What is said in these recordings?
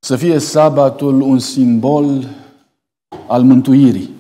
Să fie sabatul un simbol al mântuirii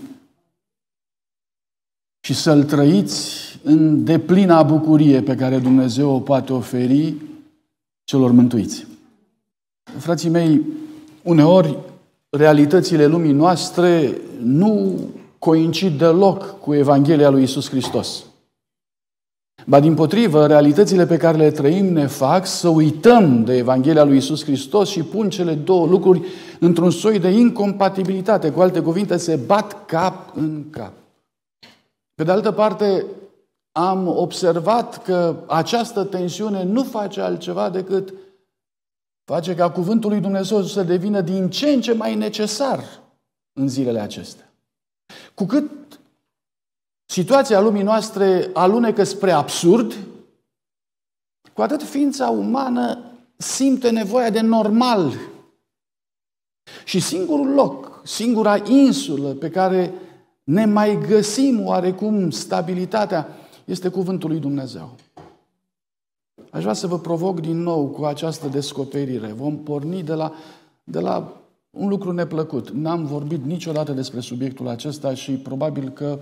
și să-l trăiți în deplina bucurie pe care Dumnezeu o poate oferi celor mântuiți. Frații mei, uneori realitățile lumii noastre nu coincid deloc cu Evanghelia lui Iisus Hristos. Ba dimpotrivă, realitățile pe care le trăim ne fac să uităm de Evanghelia lui Iisus Hristos și pun cele două lucruri într-un soi de incompatibilitate. Cu alte cuvinte, se bat cap în cap. Pe de altă parte, am observat că această tensiune nu face altceva decât face ca cuvântul lui Dumnezeu să devină din ce în ce mai necesar în zilele acestea. Cu cât situația lumii noastre alunecă spre absurd, cu atât ființa umană simte nevoia de normal. Și singurul loc, singura insulă pe care ne mai găsim oarecum stabilitatea este cuvântul lui Dumnezeu. Aș vrea să vă provoc din nou cu această descoperire. Vom porni de la un lucru neplăcut. N-am vorbit niciodată despre subiectul acesta și probabil că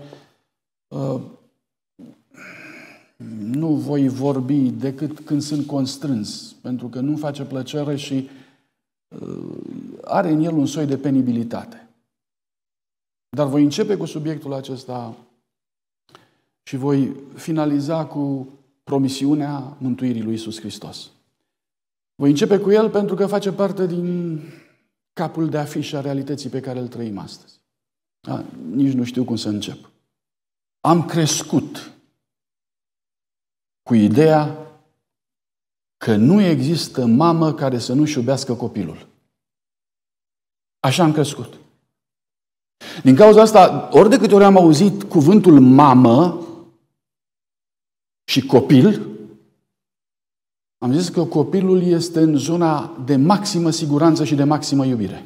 nu voi vorbi decât când sunt constrâns, pentru că nu-mi face plăcere și are în el un soi de penibilitate. Dar voi începe cu subiectul acesta și voi finaliza cu promisiunea mântuirii lui Iisus Hristos. Voi începe cu el pentru că face parte din capul de afiș a realității pe care îl trăim astăzi. Nici nu știu cum să încep. Am crescut cu ideea că nu există mamă care să nu-și iubească copilul. Așa am crescut. Din cauza asta, ori de câte ori am auzit cuvântul mamă și copil, am zis că copilul este în zona de maximă siguranță și de maximă iubire.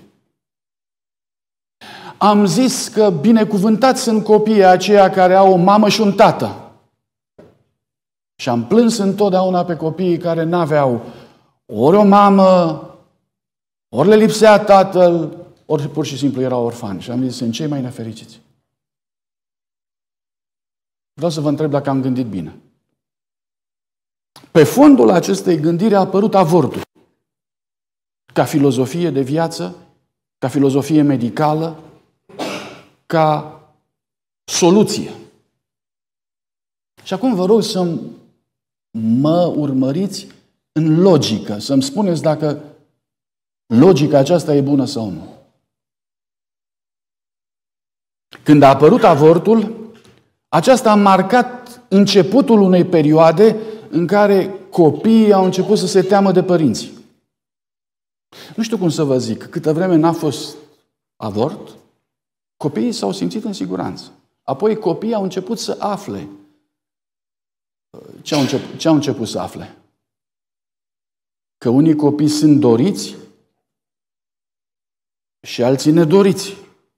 Am zis că binecuvântați sunt copiii aceia care au o mamă și un tată. Și am plâns întotdeauna pe copiii care n-aveau ori o mamă, ori le lipsea tatăl, ori pur și simplu erau orfani. Și am zis, sunt cei mai nefericiți. Vreau să vă întreb dacă am gândit bine. Pe fondul acestei gândiri a apărut avortul. Ca filozofie de viață, ca filozofie medicală, ca soluție. Și acum vă rog să mă urmăriți în logică, să-mi spuneți dacă logica aceasta e bună sau nu. Când a apărut avortul, aceasta a marcat începutul unei perioade în care copiii au început să se teamă de părinți. Nu știu cum să vă zic, câtă vreme n-a fost avort, copiii s-au simțit în siguranță. Apoi copiii au început să afle. Ce au început să afle? Că unii copii sunt doriți și alții nedoriți.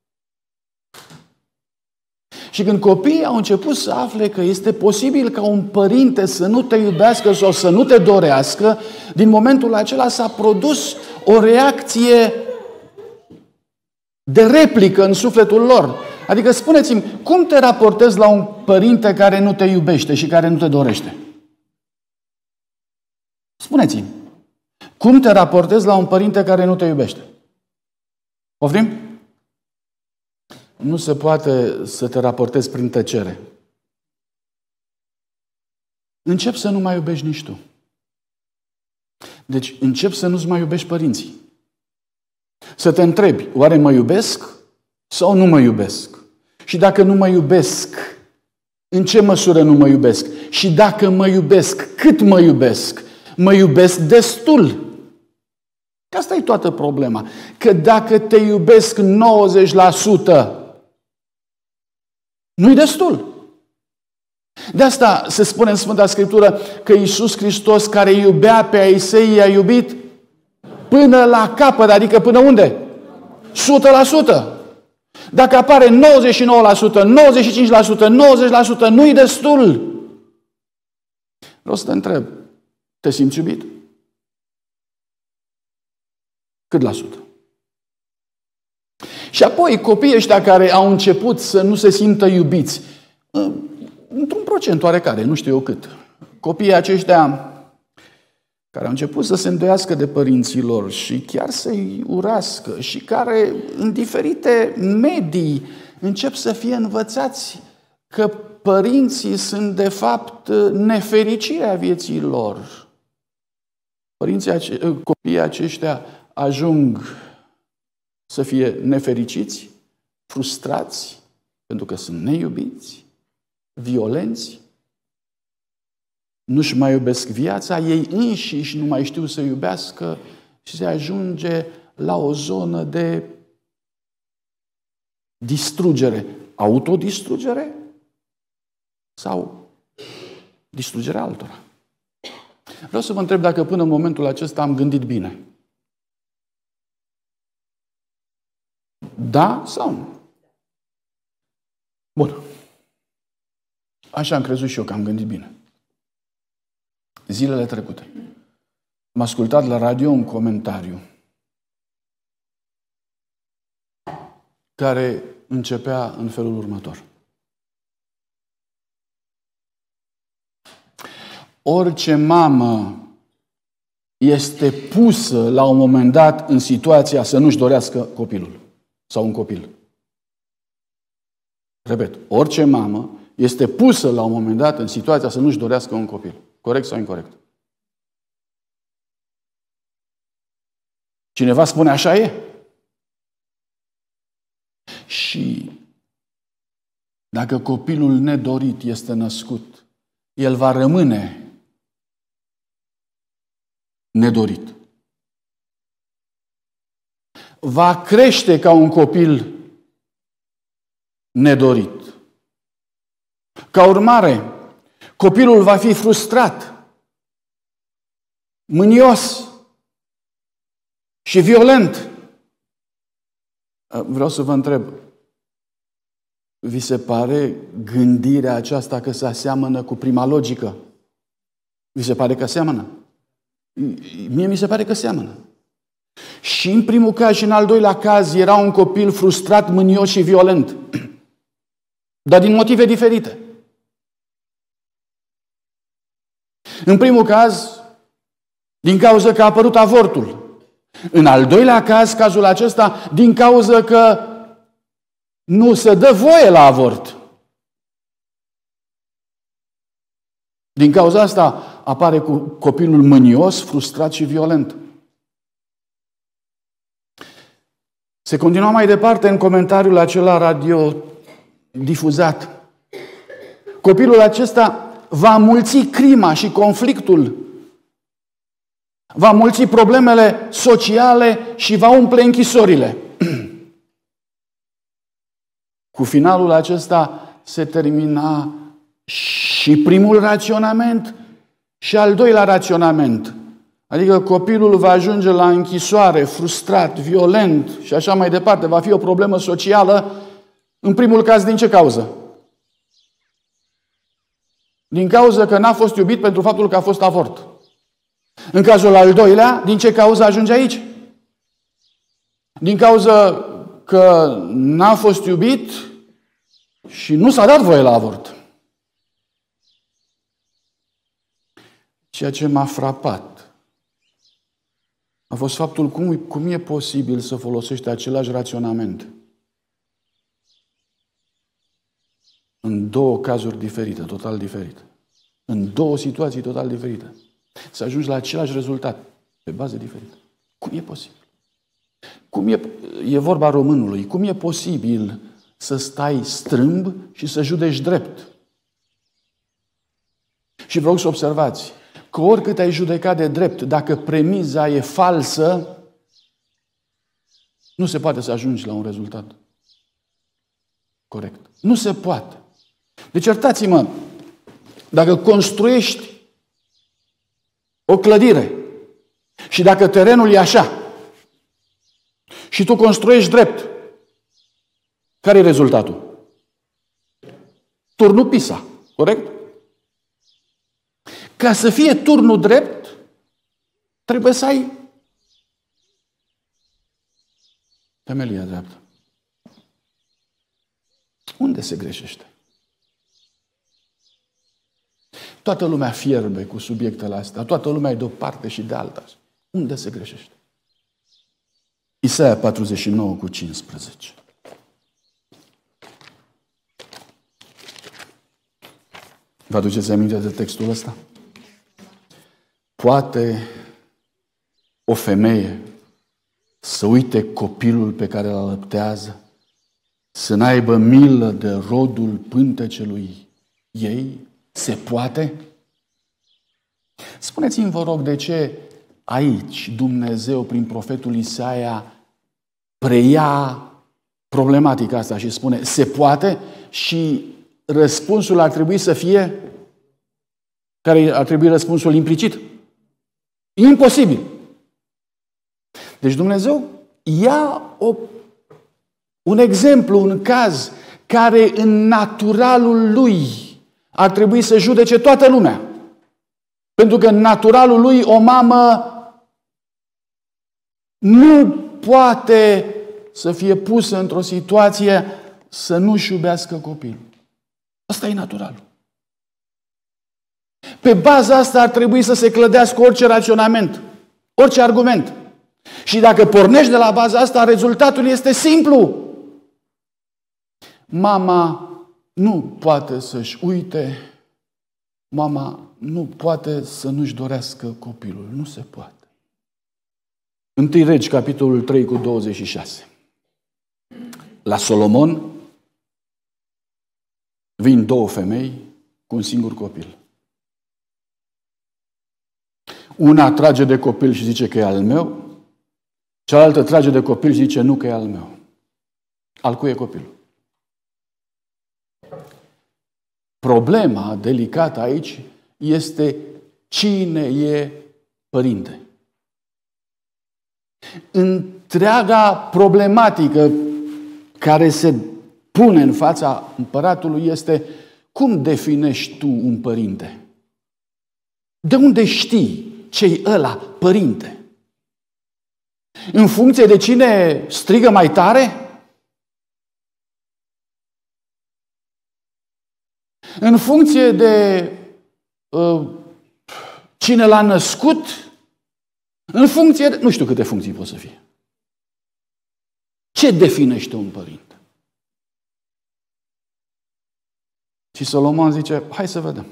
Și când copiii au început să afle că este posibil ca un părinte să nu te iubească sau să nu te dorească, din momentul acela s-a produs o reacție de replică în sufletul lor. Adică spuneți-mi, cum te raportezi la un părinte care nu te iubește și care nu te dorește? Spuneți-mi, cum te raportezi la un părinte care nu te iubește? Poftim? Nu se poate să te raportezi prin tăcere. Încep să nu mai iubești nici tu. Deci încep să nu-ți mai iubești părinții. Să te întrebi, oare mă iubesc sau nu mă iubesc? Și dacă nu mă iubesc, în ce măsură nu mă iubesc? Și dacă mă iubesc, cât mă iubesc? Mă iubesc destul. Că asta e toată problema. Că dacă te iubesc 90%, nu-i destul. De asta se spune în Sfânta Scriptură că Iisus Hristos, care iubea pe ai săi, i-a iubit până la capăt, adică până unde? 100%. Dacă apare 99%, 95%, 90%, nu-i destul. Vreau să te întreb, te simți iubit? Cât la sută? Și apoi copiii ăștia care au început să nu se simtă iubiți, într-un procent oarecare, nu știu eu cât, copiii aceștia care au început să se îndoiască de părinții lor și chiar să-i urască și care în diferite medii încep să fie învățați că părinții sunt de fapt nefericirea vieții lor. Copiii aceștia ajung să fie nefericiți, frustrați, pentru că sunt neiubiți, violenți, nu-și mai iubesc viața, ei înșiși nu mai știu să iubească și se ajunge la o zonă de distrugere. Autodistrugere sau distrugerea altora. Vreau să vă întreb dacă până în momentul acesta am gândit bine. Da sau nu? Bun. Așa am crezut și eu că am gândit bine. Zilele trecute am ascultat la radio un comentariu care începea în felul următor. Orice mamă este pusă la un moment dat în situația să nu-și dorească copilul sau un copil. Repet, orice mamă este pusă la un moment dat în situația să nu-și dorească un copil. Corect sau incorect? Cineva spune așa e? Și dacă copilul nedorit este născut, el va rămâne nedorit. Va crește ca un copil nedorit. Ca urmare, copilul va fi frustrat, mânios și violent. Vreau să vă întreb, vi se pare gândirea aceasta că se aseamănă cu prima logică? Vi se pare că seamănă? Mie mi se pare că seamănă. Și în primul caz și în al doilea caz era un copil frustrat, mânios și violent. Dar din motive diferite. În primul caz, din cauza că a apărut avortul. În al doilea caz, cazul acesta, din cauza că nu se dă voie la avort. Din cauza asta apare cu copilul mânios, frustrat și violent. Se continua mai departe în comentariul acela radio difuzat. Copilul acesta va mulți crima și conflictul, va mulți problemele sociale și va umple închisorile. Cu finalul acesta se termina și primul raționament și al doilea raționament. Adică copilul va ajunge la închisoare, frustrat, violent și așa mai departe. Va fi o problemă socială. În primul caz, din ce cauză? Din cauza că n-a fost iubit pentru faptul că a fost avort. În cazul al doilea, din ce cauză ajunge aici? Din cauza că n-a fost iubit și nu s-a dat voie la avort. Ceea ce m-a frapat a fost faptul cum e posibil să folosești același raționament în două cazuri diferite, total diferite. În două situații total diferite. Să ajungi la același rezultat, pe baze diferite. Cum e posibil? E vorba românului. Cum e posibil să stai strâmb și să judeci drept? Și vreau să observați că oricât ai judecat de drept, dacă premiza e falsă, nu se poate să ajungi la un rezultat corect. Nu se poate. Deci, iertați-mă, dacă construiești o clădire și dacă terenul e așa și tu construiești drept, care e rezultatul? Turnul Pisa, corect? Ca să fie turnul drept, trebuie să ai temelia dreaptă. Unde se greșește? Toată lumea fierbe cu subiectele astea. Toată lumea e de o parte și de alta. Unde se greșește? Isaia 49:15. Vă aduceți aminte de textul ăsta? Poate o femeie să uite copilul pe care îl alăptează, să n-aibă milă de rodul pântecelui ei? Se poate? Spuneți-mi, vă rog, de ce aici Dumnezeu, prin profetul Isaia, preia problematica asta și spune, se poate? Și răspunsul ar trebui să fie, care ar trebui răspunsul implicit? Imposibil. Deci Dumnezeu ia un exemplu, un caz care în naturalul lui ar trebui să judece toată lumea. Pentru că în naturalul lui o mamă nu poate să fie pusă într-o situație să nu-și iubească copilul. Asta e naturalul. Pe baza asta ar trebui să se clădească orice raționament, orice argument. Și dacă pornești de la baza asta, rezultatul este simplu. Mama nu poate să-și uite, mama nu poate să nu-și dorească copilul. Nu se poate. 1 Regi, capitolul 3:26. La Solomon vin două femei cu un singur copil. Una trage de copil și zice că e al meu, cealaltă trage de copil și zice nu că e al meu. Al cui e copilul? Problema delicată aici este cine e părinte. Întreaga problematică care se pune în fața împăratului este cum definești tu un părinte? De unde știi ce-i ăla părinte? În funcție de cine strigă mai tare? În funcție de cine l-a născut? În funcție de... Nu știu câte funcții pot să fie. Ce definește un părinte? Și Solomon zice, hai să vedem.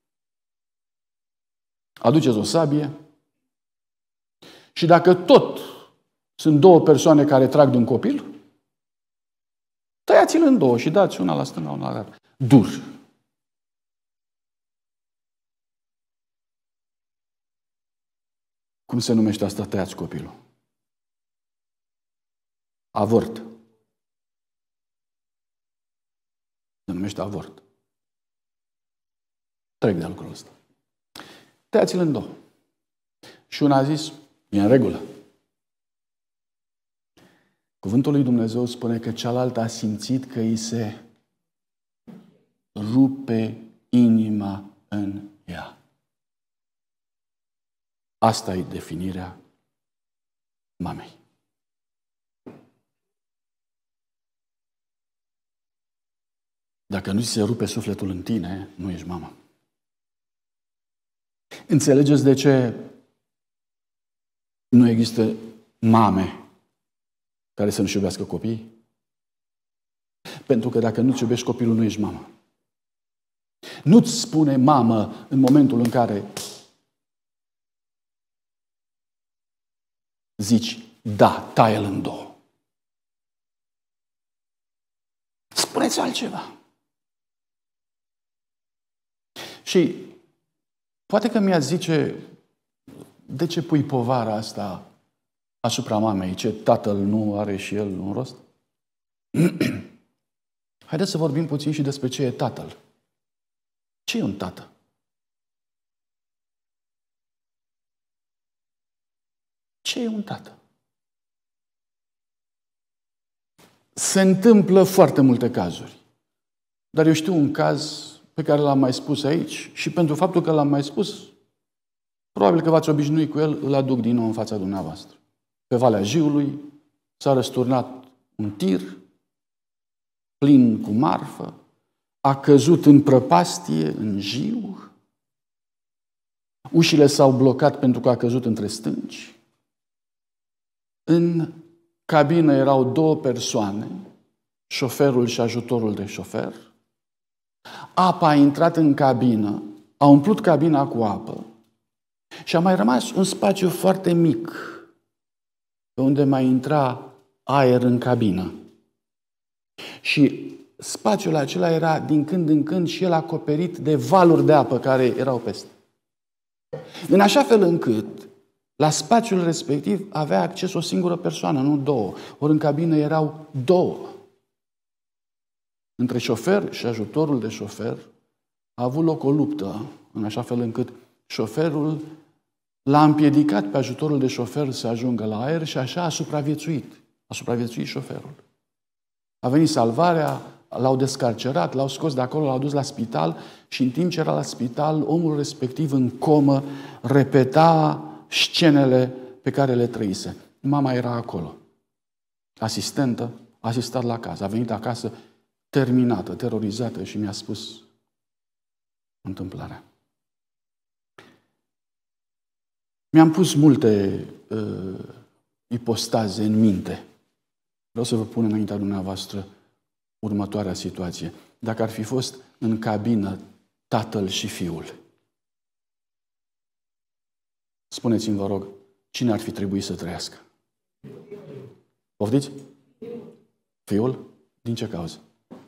Aduceți o sabie și dacă tot sunt două persoane care trag de un copil, tăiați-l în două și dați una la stânga, una la dreapta. Dur. Cum se numește asta, tăiați copilul? Avort. Se numește avort. Trec de lucrul ăsta. Tăiați-l în două. Și una a zis, e în regulă. Cuvântul lui Dumnezeu spune că cealaltă a simțit că îi se rupe inima în ea. Asta e definirea mamei. Dacă nu ți se rupe sufletul în tine, nu ești mamă. Înțelegeți de ce nu există mame care să nu-și iubească copiii? Pentru că dacă nu-ți iubești copilul, nu ești mamă. Nu-ți spune mamă în momentul în care zici, da, taie-l în două. Spuneți altceva. Și poate că mi-a zice, de ce pui povara asta asupra mamei? Ce tatăl nu are și el un rost? Haideți să vorbim puțin și despre ce e tatăl. Ce e un tată? Ce e un tată? Se întâmplă foarte multe cazuri. Dar eu știu un caz pe care l-am mai spus aici și pentru faptul că l-am mai spus, probabil că v-ați obișnuit cu el, îl aduc din nou în fața dumneavoastră. Pe Valea Jiului s-a răsturnat un tir plin cu marfă, a căzut în prăpastie, în jiu, ușile s-au blocat pentru că a căzut între stânci. În cabină erau 2 persoane, șoferul și ajutorul de șofer. Apa a intrat în cabină, a umplut cabina cu apă și a mai rămas un spațiu foarte mic pe unde mai intra aer în cabină. Și spațiul acela era din când în când și el acoperit de valuri de apă care erau peste. În așa fel încât la spațiul respectiv avea acces o singură persoană, nu 2. Ori în cabină erau 2. Între șofer și ajutorul de șofer a avut loc o luptă, în așa fel încât șoferul l-a împiedicat pe ajutorul de șofer să ajungă la aer și așa a supraviețuit. A supraviețuit șoferul. A venit salvarea, l-au descarcerat, l-au scos de acolo, l-au dus la spital și în timp ce era la spital, omul respectiv în comă repeta scenele pe care le trăise. Mama era acolo. Asistentă, a asistat la caz. A venit acasă terminată, terorizată și mi-a spus întâmplarea. Mi-am pus multe ipostaze în minte. Vreau să vă pun înaintea dumneavoastră următoarea situație. Dacă ar fi fost în cabină tatăl și fiul, spuneți-mi, vă rog, cine ar fi trebuit să trăiască? Poftiți? Fiul? Din ce cauză?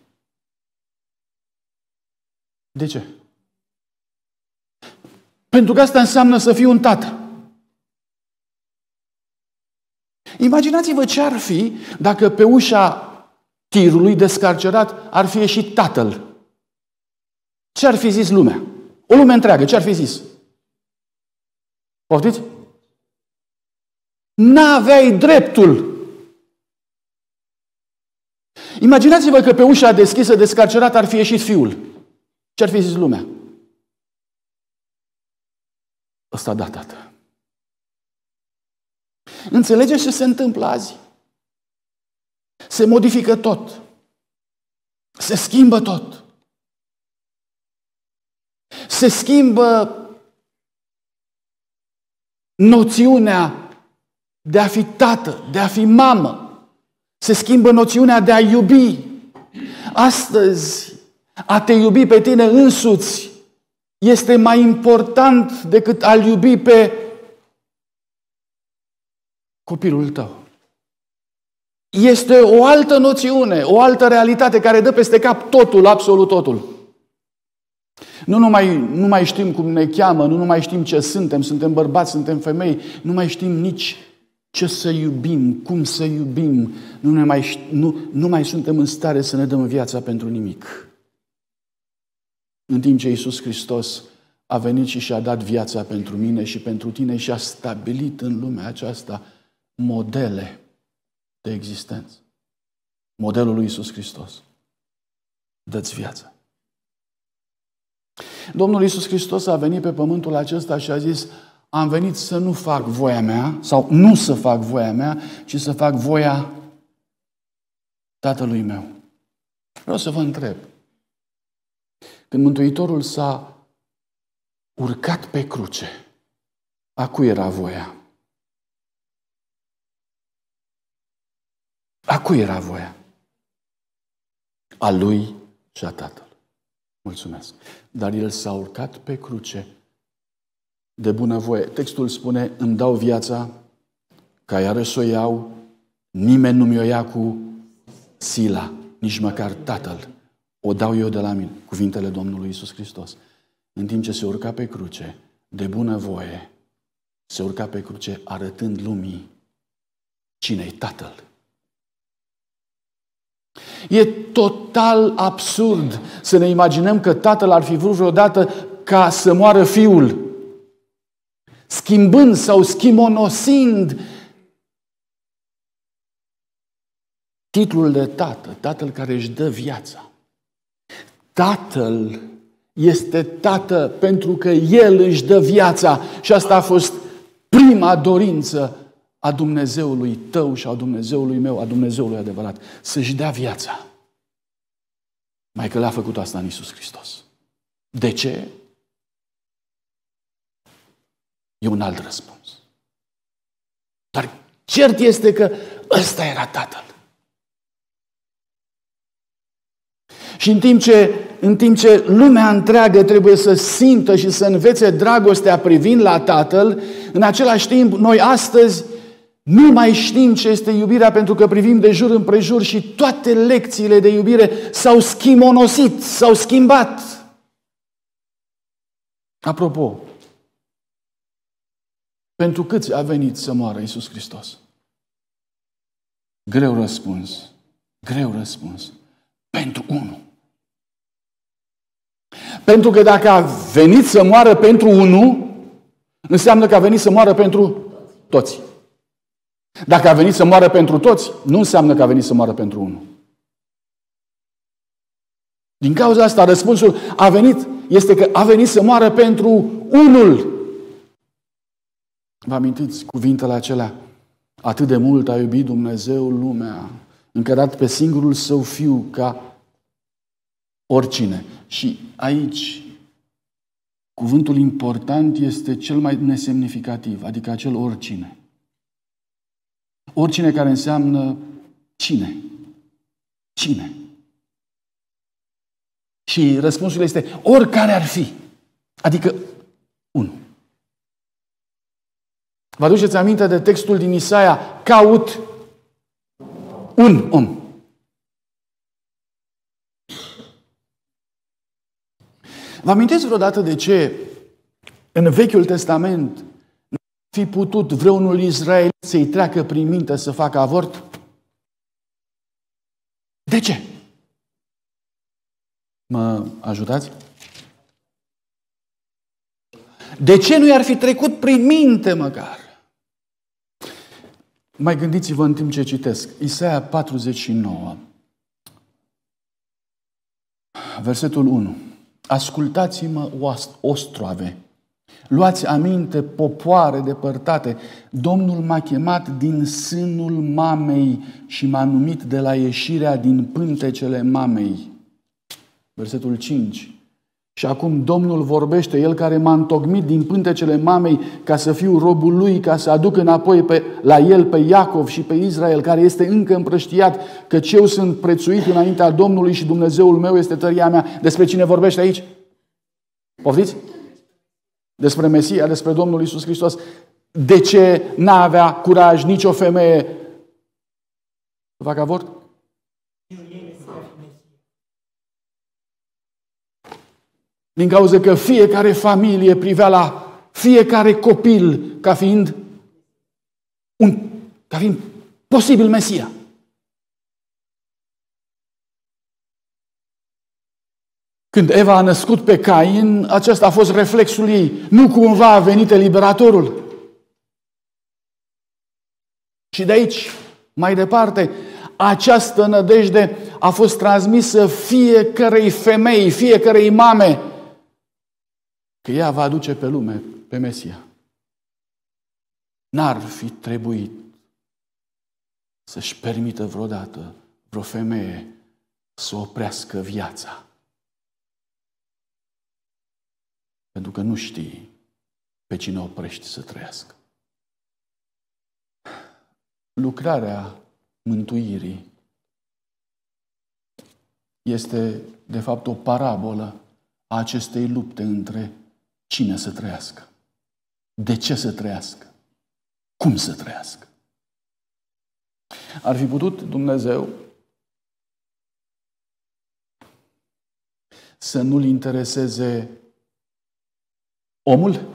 De ce? Pentru că asta înseamnă să fii un tată. Imaginați-vă ce ar fi dacă pe ușa tirului descarcerat ar fi ieșit tatăl. Ce ar fi zis lumea? O lume întreagă, ce ar fi zis? Poftiți? N-aveai dreptul. Imaginați-vă că pe ușa deschisă, descarcerat, ar fi ieșit fiul. Ce ar fi zis lumea? Ăsta da, tată. Înțelegeți ce se întâmplă azi? Se modifică tot. Se schimbă tot. Se schimbă noțiunea de a fi tată, de a fi mamă. Se schimbă noțiunea de a iubi. Astăzi, a te iubi pe tine însuți este mai important decât a-l iubi pe copilul tău. Este o altă noțiune, o altă realitate care dă peste cap totul, absolut totul. Nu mai știm cum ne cheamă, nu mai știm ce suntem bărbați, suntem femei, nu mai știm nici ce să iubim, cum să iubim, nu mai suntem în stare să ne dăm viața pentru nimic. În timp ce Iisus Hristos a venit și și-a dat viața pentru mine și pentru tine și a stabilit în lumea aceasta modele de existență. Modelul lui Iisus Hristos. Dă-ți viața. Domnul Iisus Hristos a venit pe pământul acesta și a zis: am venit să nu fac voia mea, sau nu să fac voia mea, ci să fac voia Tatălui meu. Vreau să vă întreb. Când Mântuitorul s-a urcat pe cruce, a cui era voia? A cui era voia? A lui și a Tatălui. Mulțumesc. Dar el s-a urcat pe cruce de bunăvoie. Textul spune: îmi dau viața ca iarăși să o iau, nimeni nu mi-o ia cu sila, nici măcar Tatăl. O dau eu de la mine. Cuvintele Domnului Iisus Hristos. În timp ce se urca pe cruce, de bunăvoie, se urca pe cruce arătând lumii cine-i Tatăl. E total absurd să ne imaginăm că Tatăl ar fi vrut vreodată ca să moară Fiul, schimbând sau schimonosind titlul de Tată, Tatăl care își dă viața. Tatăl este Tată pentru că El își dă viața și asta a fost prima dorință a Dumnezeului tău și a Dumnezeului meu, a Dumnezeului adevărat, să-și dea viața. Mai că l-a făcut asta în Iisus Hristos. De ce? E un alt răspuns. Dar cert este că ăsta era Tatăl. Și în timp ce lumea întreagă trebuie să simtă și să învețe dragostea privind la Tatăl, în același timp, noi astăzi nu mai știm ce este iubirea pentru că privim de jur împrejur și toate lecțiile de iubire s-au schimonosit, s-au schimbat. Apropo, pentru câți a venit să moară Iisus Hristos? Greu răspuns. Greu răspuns. Pentru unul. Pentru că dacă a venit să moară pentru unul, înseamnă că a venit să moară pentru toți. Dacă a venit să moară pentru toți, nu înseamnă că a venit să moară pentru unul. Din cauza asta, răspunsul este că a venit să moară pentru unul. Vă amintiți cuvintele acelea? Atât de mult a iubit Dumnezeu lumea, încă a dat pe singurul Său Fiu ca oricine. Și aici cuvântul important este cel mai nesemnificativ, adică acel oricine. Oricine care înseamnă cine? Cine? Și răspunsul este oricare ar fi. Adică unul. Vă aduceți aminte de textul din Isaia? Caut un om. Vă amintiți vreodată de ce în Vechiul Testament nu fi putut vreunul Israel să-i treacă prin minte să facă avort? De ce? Mă ajutați? De ce nu i-ar fi trecut prin minte măcar? Mai gândiți-vă în timp ce citesc. Isaia 49. Versetul 1. Ascultați-mă, ostroave. Luați aminte, popoare depărtate. Domnul m-a chemat din sânul mamei și m-a numit de la ieșirea din pântecele mamei. Versetul 5. Și acum Domnul vorbește, El care m-a întocmit din pântecele mamei ca să fiu robul Lui, ca să aduc înapoi la El pe Iacov și pe Israel, care este încă împrăștiat, căci eu sunt prețuit înaintea Domnului și Dumnezeul meu este tăria mea. Despre cine vorbește aici? Poftiți? Despre Mesia, despre Domnul Iisus Hristos. De ce n-avea curaj nicio femeie să facă avort? Din cauza că fiecare familie privea la fiecare copil ca fiind posibil Mesia. Când Eva a născut pe Cain, acesta a fost reflexul ei. Nu cumva a venit eliberatorul. Și de aici, mai departe, această nădejde a fost transmisă fiecărei femei, fiecărei mame, că ea va aduce pe lume pe Mesia. N-ar fi trebuit să-și permită vreodată vreo femeie să oprească viața. Pentru că nu știi pe cine oprești să trăiască. Lucrarea mântuirii este, de fapt, o parabolă a acestei lupte între cine să trăiască, de ce să trăiască, cum să trăiască. Ar fi putut Dumnezeu să nu-L intereseze omul?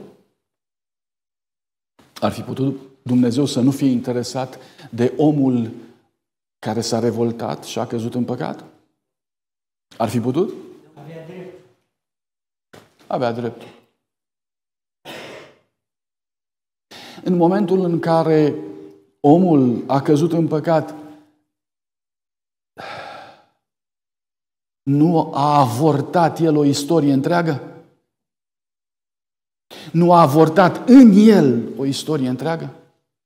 Ar fi putut Dumnezeu să nu fie interesat de omul care s-a revoltat și a căzut în păcat? Ar fi putut? Avea drept. Avea drept. În momentul în care omul a căzut în păcat, nu a avortat el o istorie întreagă? Nu a avortat în el o istorie întreagă?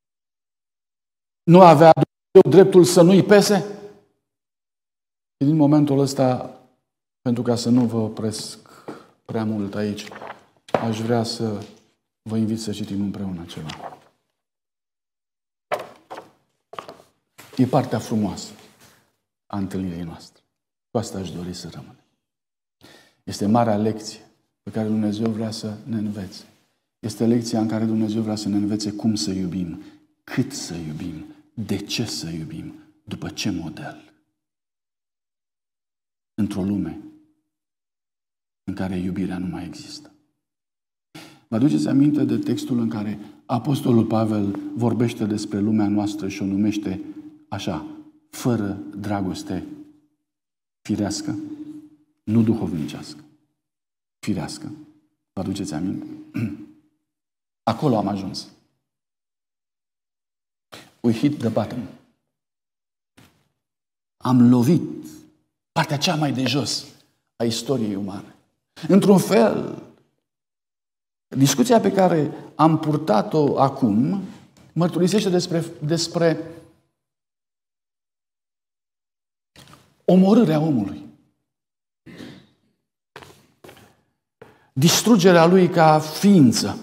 Nu avea dreptul să nu-i pese? Și din momentul ăsta Pentru ca să nu vă opresc prea mult aici, aș vrea să vă invit să citim împreună ceva. E partea frumoasă a întâlnirii noastre. Cu asta aș dori să rămânem. Este marea lecție pe care Dumnezeu vrea să ne învețe. Este lecția în care Dumnezeu vrea să ne învețe cum să iubim, cât să iubim, de ce să iubim, după ce model. Într-o lume în care iubirea nu mai există. Vă aduceți aminte de textul în care Apostolul Pavel vorbește despre lumea noastră și o numește așa, fără dragoste firească, nu duhovnicească, firească. Vă aduceți aminte? Acolo am ajuns. We hit the bottom. Am lovit partea cea mai de jos a istoriei umane. Într-un fel, discuția pe care am purtat-o acum mărturisește despre omorârea omului. Distrugerea lui ca ființă.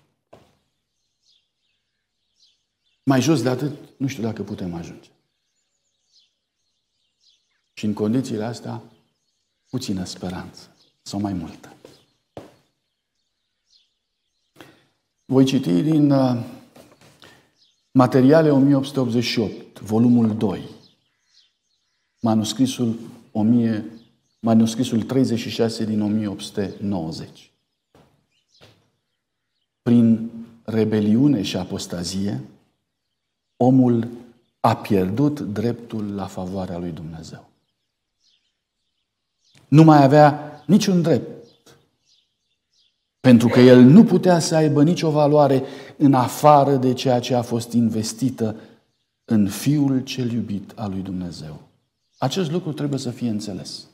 Mai jos de atât, nu știu dacă putem ajunge. Și în condițiile astea, puțină speranță. Sau mai multă. Voi citi din Materiale 1888, volumul 2, manuscrisul 36 din 1890. Prin rebeliune și apostazie, omul a pierdut dreptul la favoarea lui Dumnezeu. Nu mai avea niciun drept, pentru că el nu putea să aibă nicio valoare în afară de ceea ce a fost investită în Fiul cel iubit al lui Dumnezeu. Acest lucru trebuie să fie înțeles.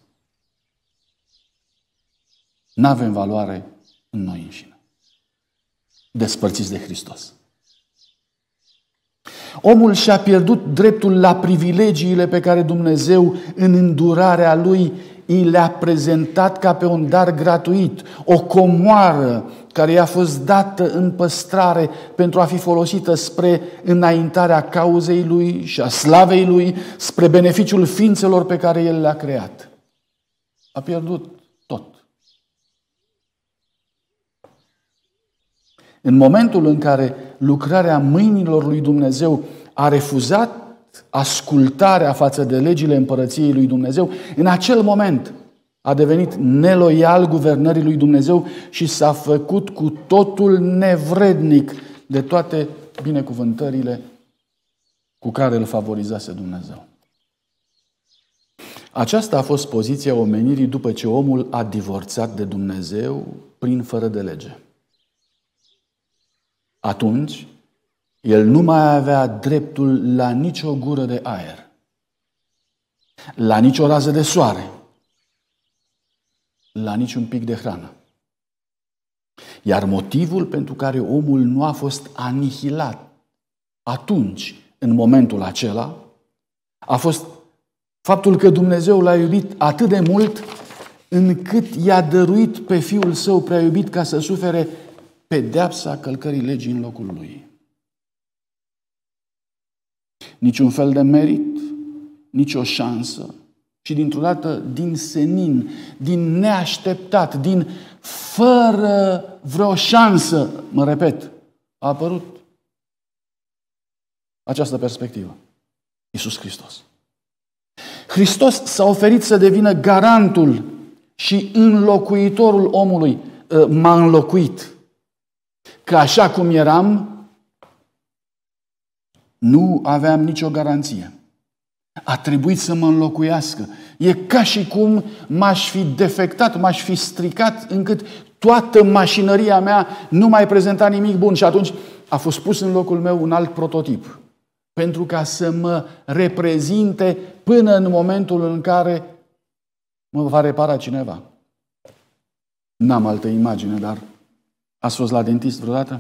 N-avem valoare în noi înșine, despărțiți de Hristos. Omul și-a pierdut dreptul la privilegiile pe care Dumnezeu, în îndurarea Lui, i le-a prezentat ca pe un dar gratuit, o comoară care i-a fost dată în păstrare pentru a fi folosită spre înaintarea cauzei Lui și a slavei Lui, spre beneficiul ființelor pe care El le-a creat. A pierdut tot. În momentul în care lucrarea mâinilor lui Dumnezeu a refuzat ascultarea față de legile împărăției lui Dumnezeu, în acel moment a devenit neloial guvernării lui Dumnezeu și s-a făcut cu totul nevrednic de toate binecuvântările cu care îl favorizase Dumnezeu. Aceasta a fost poziția omenirii după ce omul a divorțat de Dumnezeu prin fără de lege. Atunci, el nu mai avea dreptul la nicio gură de aer, la nicio rază de soare, la niciun pic de hrană. Iar motivul pentru care omul nu a fost anihilat atunci, în momentul acela, a fost faptul că Dumnezeu l-a iubit atât de mult încât i-a dăruit pe Fiul Său prea iubit ca să sufere pedeapsa călcării legii în locul lui. Niciun fel de merit, nicio șansă, și dintr-o dată, din senin, din neașteptat, din fără vreo șansă, mă repet, a apărut această perspectivă. Iisus Hristos. Hristos s-a oferit să devină garantul și înlocuitorul omului. M-a înlocuit. Că așa cum eram, nu aveam nicio garanție. A trebuit să mă înlocuiască. E ca și cum m-aș fi defectat, m-aș fi stricat, încât toată mașinăria mea nu mai prezenta nimic bun. Și atunci a fost pus în locul meu un alt prototip. Pentru ca să mă reprezinte până în momentul în care mă va repara cineva. N-am altă imagine, dar ați fost la dentist vreodată?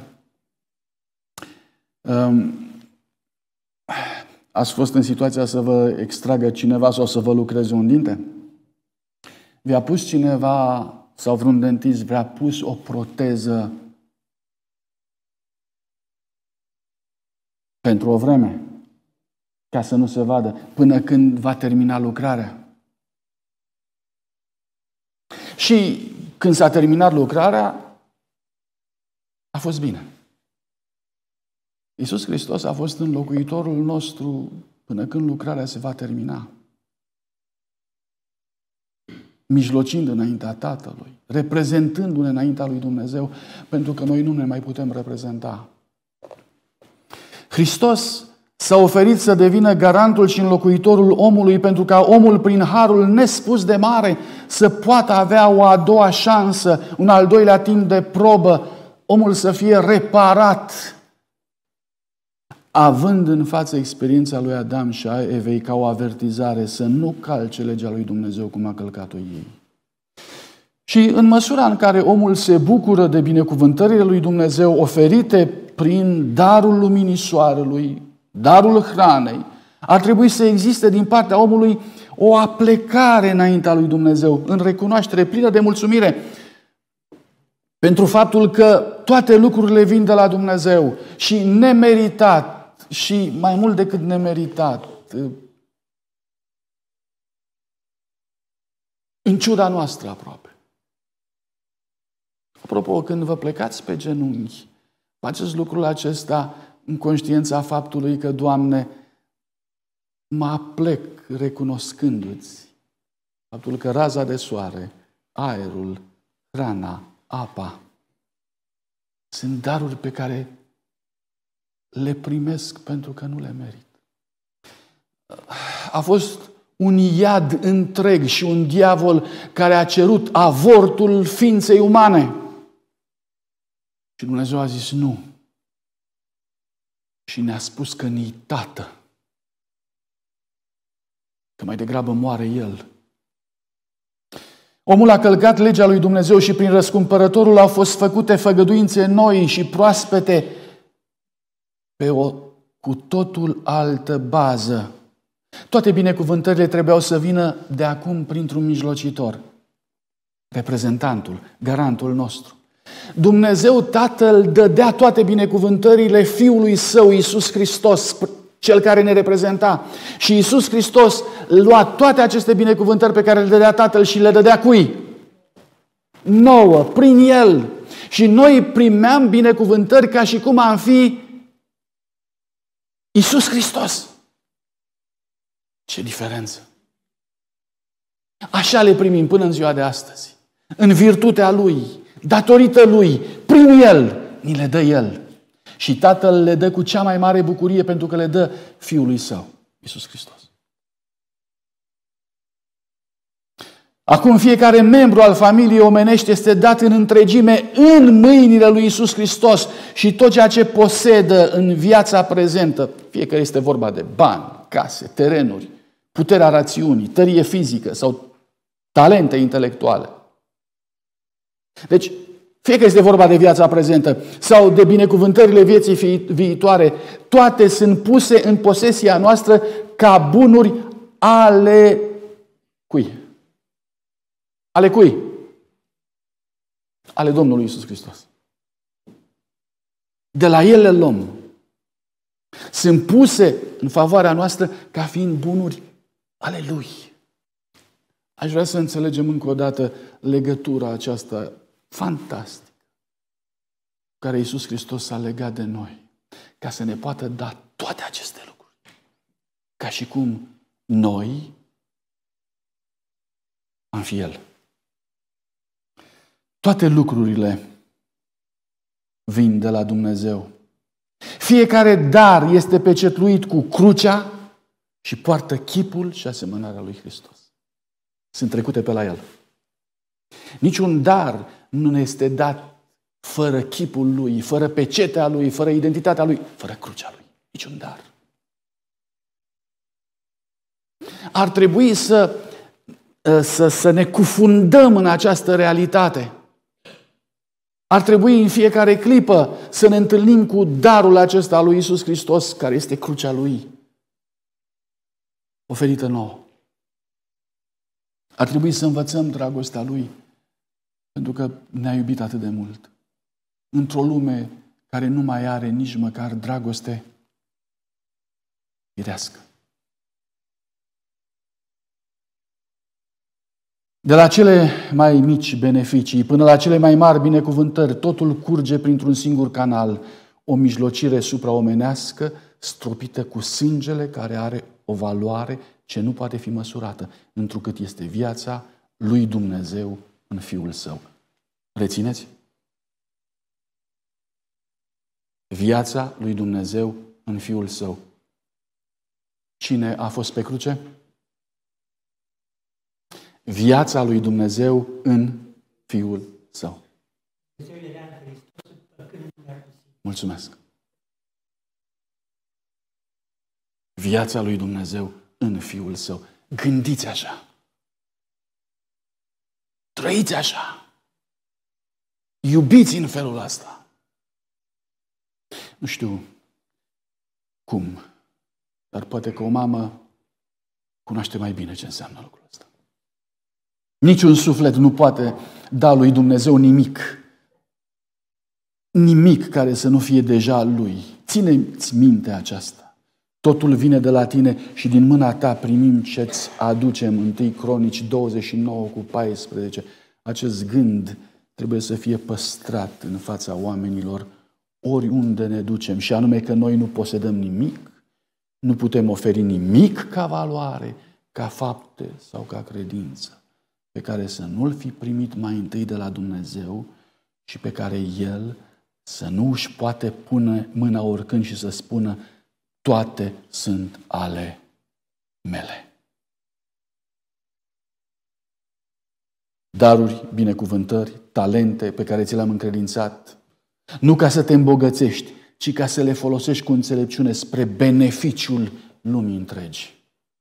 Ați fost în situația să vă extragă cineva sau să vă lucreze un dinte? vi-a pus cineva sau vreun dentist v-a pus o proteză pentru o vreme, ca să nu se vadă, până când va termina lucrarea. Și când s-a terminat lucrarea, a fost bine. Iisus Hristos a fost înlocuitorul nostru până când lucrarea se va termina. Mijlocind înaintea Tatălui, reprezentându-ne înaintea lui Dumnezeu, pentru că noi nu ne mai putem reprezenta. Hristos s-a oferit să devină garantul și înlocuitorul omului pentru ca omul, prin harul nespus de mare, să poată avea o a doua șansă, un al doilea timp de probă, omul să fie reparat, având în față experiența lui Adam și a Evei ca o avertizare să nu calce legea lui Dumnezeu cum a călcat-o ei. Și în măsura în care omul se bucură de binecuvântările lui Dumnezeu oferite prin darul luminii soarelui, darul hranei, ar trebui să existe din partea omului o aplecare înaintea lui Dumnezeu, în recunoaștere plină de mulțumire pentru faptul că toate lucrurile vin de la Dumnezeu și nemeritat și mai mult decât nemeritat, în ciuda noastră aproape. Apropo, când vă plecați pe genunchi, faceți lucrul acesta în conștiința faptului că, Doamne, mă aplec recunoscându-ți faptul că raza de soare, aerul, hrana, apa sunt daruri pe care le primesc pentru că nu le merit. A fost un iad întreg și un diavol care a cerut avortul ființei umane. Și Dumnezeu a zis nu. Și ne-a spus că ni-i tată. Că mai degrabă moare el. Omul a călcat legea lui Dumnezeu și prin răscumpărătorul au fost făcute făgăduințe noi și proaspete pe o cu totul altă bază. Toate binecuvântările trebuiau să vină de acum printr-un mijlocitor. Reprezentantul, garantul nostru. Dumnezeu Tatăl dădea toate binecuvântările Fiului Său, Iisus Hristos, Cel care ne reprezenta. Și Iisus Hristos lua toate aceste binecuvântări pe care le dădea Tatăl și le dădea cui? Nouă, prin El. Și noi primeam binecuvântări ca și cum am fi Iisus Hristos. Ce diferență! Așa le primim până în ziua de astăzi. În virtutea Lui, datorită Lui, prin El, ni le dă El. Și Tatăl le dă cu cea mai mare bucurie pentru că le dă Fiului Său, Iisus Hristos. Acum fiecare membru al familiei omenești este dat în întregime în mâinile lui Iisus Hristos și tot ceea ce posedă în viața prezentă, fie că este vorba de bani, case, terenuri, puterea rațiunii, tărie fizică sau talente intelectuale. Deci, fie că este vorba de viața prezentă sau de binecuvântările vieții viitoare, toate sunt puse în posesia noastră ca bunuri ale cui? Ale cui? Ale Domnului Iisus Hristos. De la El le luăm. Sunt puse în favoarea noastră ca fiind bunuri ale Lui. Aș vrea să înțelegem încă o dată legătura aceasta fantastică care Iisus Hristos s-a legat de noi ca să ne poată da toate aceste lucruri. Ca și cum noi am fi El. Toate lucrurile vin de la Dumnezeu. Fiecare dar este pecetluit cu crucea și poartă chipul și asemănarea lui Hristos. Sunt trecute pe la El. Niciun dar nu ne este dat fără chipul Lui, fără pecetea Lui, fără identitatea Lui, fără crucea Lui. Niciun dar. Ar trebui să ne cufundăm în această realitate. Ar trebui în fiecare clipă să ne întâlnim cu darul acesta al lui Iisus Hristos, care este crucea Lui, oferită nouă. Ar trebui să învățăm dragostea Lui, pentru că ne-a iubit atât de mult. Într-o lume care nu mai are nici măcar dragoste firească. De la cele mai mici beneficii până la cele mai mari binecuvântări, totul curge printr-un singur canal, o mijlocire supraomenească, stropită cu sângele care are o valoare ce nu poate fi măsurată, întrucât este viața lui Dumnezeu în Fiul Său. Rețineți? Viața lui Dumnezeu în Fiul Său. Cine a fost pe cruce? Viața lui Dumnezeu în Fiul Său. Mulțumesc. Viața lui Dumnezeu în Fiul Său. Gândiți așa. Trăiți așa. Iubiți în felul ăsta. Nu știu cum, dar poate că o mamă cunoaște mai bine ce înseamnă lucrul ăsta. Niciun suflet nu poate da lui Dumnezeu nimic. Nimic care să nu fie deja al Lui. Ține-ți minte aceasta. Totul vine de la tine și din mâna ta primim ce-ți aducem. 1 Cronici 29:14. Acest gând trebuie să fie păstrat în fața oamenilor oriunde ne ducem. Și anume că noi nu posedăm nimic, nu putem oferi nimic ca valoare, ca fapte sau ca credință, pe care să nu-l fi primit mai întâi de la Dumnezeu și pe care El să nu își poate pune mâna oricând și să spună: toate sunt ale mele. Daruri, binecuvântări, talente pe care ți le-am încredințat, nu ca să te îmbogățești, ci ca să le folosești cu înțelepciune spre beneficiul lumii întregi.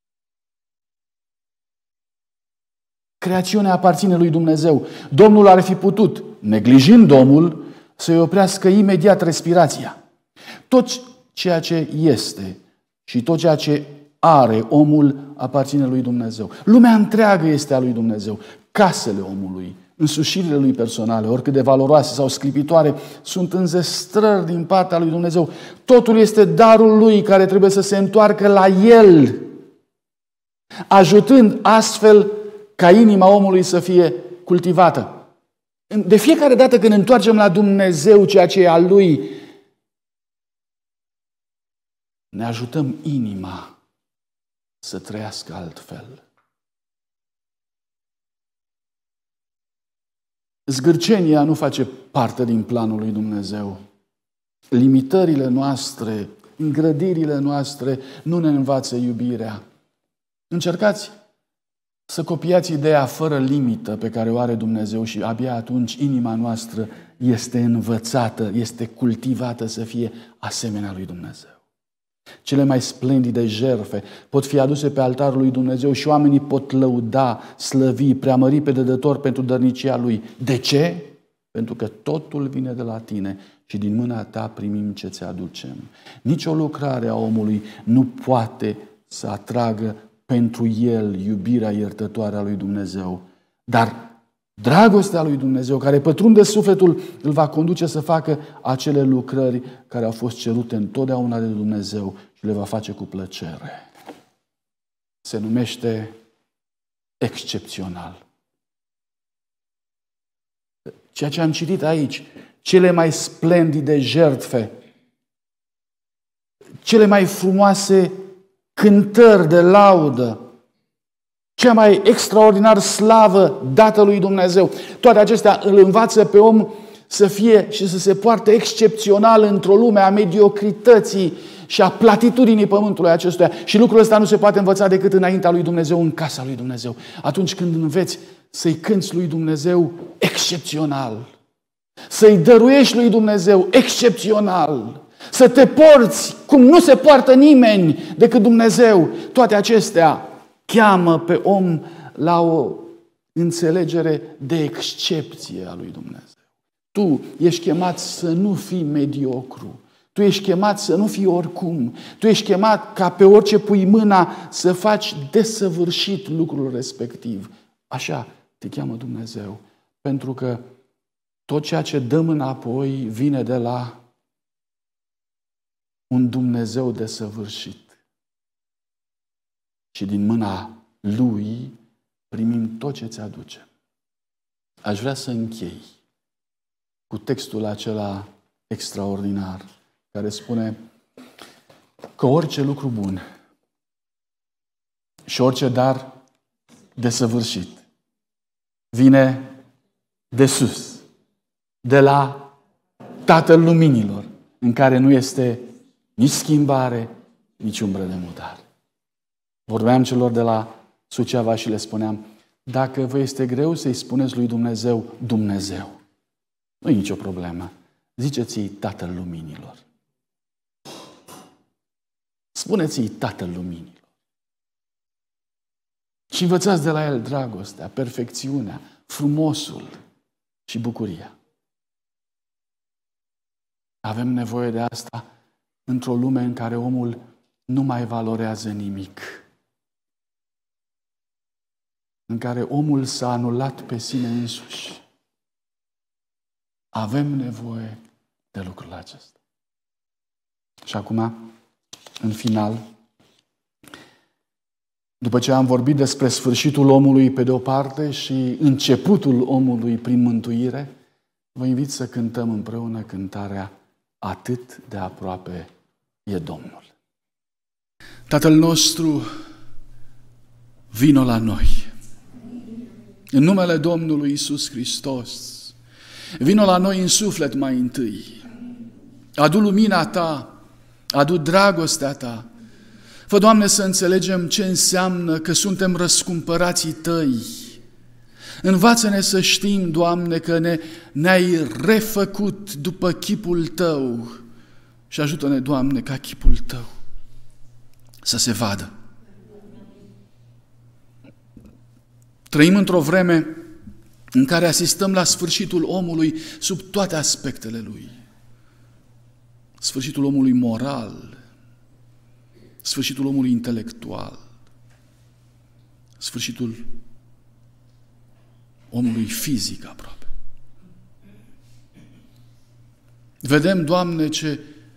Creațiunea aparține lui Dumnezeu. Domnul ar fi putut, neglijând omul, să-i oprească imediat respirația. Tot ceea ce este și tot ceea ce are omul aparține lui Dumnezeu. Lumea întreagă este a lui Dumnezeu. Casele omului, însușirile lui personale, oricât de valoroase sau sclipitoare, sunt înzestrări din partea lui Dumnezeu. Totul este darul lui care trebuie să se întoarcă la el, ajutând astfel ca inima omului să fie cultivată. De fiecare dată când întoarcem la Dumnezeu ceea ce e al Lui, ne ajutăm inima să trăiască altfel. Zgârcenia nu face parte din planul lui Dumnezeu. Limitările noastre, îngrădirile noastre nu ne învață iubirea. Încercați să copiați ideea fără limită pe care o are Dumnezeu și abia atunci inima noastră este învățată, este cultivată să fie asemenea lui Dumnezeu. Cele mai splendide jertfe pot fi aduse pe altarul lui Dumnezeu și oamenii pot lăuda, slăvi, preamări pe Dădător pentru dărnicia Lui. De ce? Pentru că totul vine de la tine și din mâna ta primim ce ți aducem. Nici o lucrare a omului nu poate să atragă pentru el iubirea iertătoare a lui Dumnezeu. Dar dragostea lui Dumnezeu, care pătrunde sufletul, îl va conduce să facă acele lucrări care au fost cerute întotdeauna de Dumnezeu și le va face cu plăcere. Se numește excepțional. Ceea ce am citit aici, cele mai splendide jertfe, cele mai frumoase cântări de laudă, cea mai extraordinar slavă dată lui Dumnezeu. Toate acestea îl învață pe om să fie și să se poarte excepțional într-o lume a mediocrității și a platitudinii pământului acestuia. Și lucrul ăsta nu se poate învăța decât înaintea lui Dumnezeu, în casa lui Dumnezeu. Atunci când înveți să-i cânți lui Dumnezeu excepțional, să-i dăruiești lui Dumnezeu excepțional, să te porți cum nu se poartă nimeni decât Dumnezeu. Toate acestea cheamă pe om la o înțelegere de excepție a lui Dumnezeu. Tu ești chemat să nu fii mediocru. Tu ești chemat să nu fii oricum. Tu ești chemat ca pe orice pui mâna să faci desăvârșit lucrul respectiv. Așa te cheamă Dumnezeu. Pentru că tot ceea ce dăm înapoi vine de la un Dumnezeu desăvârșit. Și din mâna Lui primim tot ce ți aduce. Aș vrea să închei cu textul acela extraordinar care spune că orice lucru bun și orice dar desăvârșit vine de sus, de la Tatăl Luminilor, în care nu este nici schimbare, nici umbră de mutare. Vorbeam celor de la Suceava și le spuneam, dacă vă este greu să-i spuneți lui Dumnezeu, Dumnezeu, nu e nicio problemă. Ziceți-i Tatăl Luminilor. Spuneți-i Tatăl Luminilor. Și învățați de la El dragostea, perfecțiunea, frumosul și bucuria. Avem nevoie de asta într-o lume în care omul nu mai valorează nimic. În care omul s-a anulat pe sine însuși. Avem nevoie de lucrul acesta. Și acum, în final, după ce am vorbit despre sfârșitul omului pe de-o parte și începutul omului prin mântuire, vă invit să cântăm împreună cântarea Atât de aproape e Domnul. Tatăl nostru, vino la noi. În numele Domnului Iisus Hristos, vino la noi în suflet mai întâi. Adu lumina Ta, adu dragostea Ta. Fă, Doamne, să înțelegem ce înseamnă că suntem răscumpărații Tăi. Învață-ne să știm, Doamne, că ne-ai refăcut după chipul Tău și ajută-ne, Doamne, ca chipul Tău să se vadă. Trăim într-o vreme în care asistăm la sfârșitul omului sub toate aspectele lui. Sfârșitul omului moral, sfârșitul omului intelectual, sfârșitul omului fizic aproape. Vedem, Doamne, ce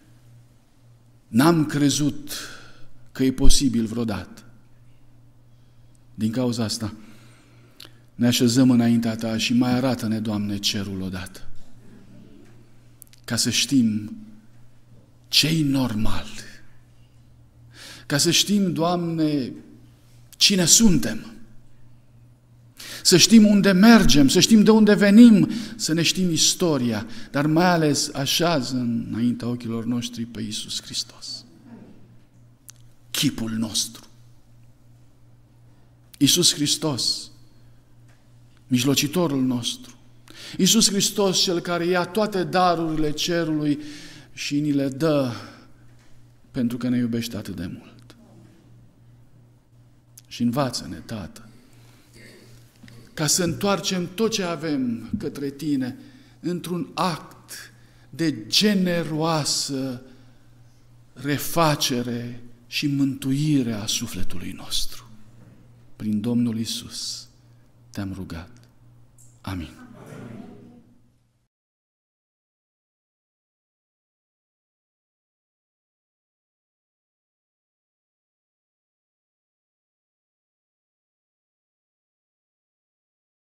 n-am crezut că e posibil vreodată. Din cauza asta ne așezăm înaintea Ta și mai arată-ne, Doamne, cerul odată. Ca să știm ce-i normal. Ca să știm, Doamne, cine suntem. Să știm unde mergem, să știm de unde venim, să ne știm istoria, dar mai ales așează înaintea ochilor noștri pe Iisus Hristos. Chipul nostru. Iisus Hristos, mijlocitorul nostru. Iisus Hristos, Cel care ia toate darurile cerului și ni le dă pentru că ne iubește atât de mult. Și învață-ne, Tată, ca să întoarcem tot ce avem către Tine într-un act de generoasă refacere și mântuire a sufletului nostru. Prin Domnul Iisus te-am rugat. Amin.